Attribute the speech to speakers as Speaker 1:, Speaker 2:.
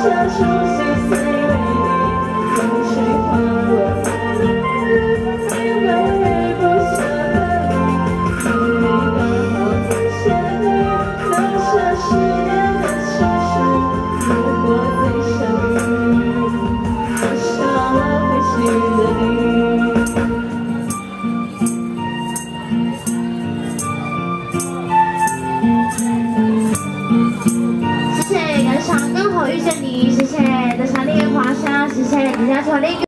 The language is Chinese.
Speaker 1: 下熟悉岁月里，风水花落因为不舍你，因你而我不见你，留下10年的情绪，如果最相遇，我少了会心的你。谢谢感赏，刚好遇见你，谢谢在场的华香，谢谢底下传令。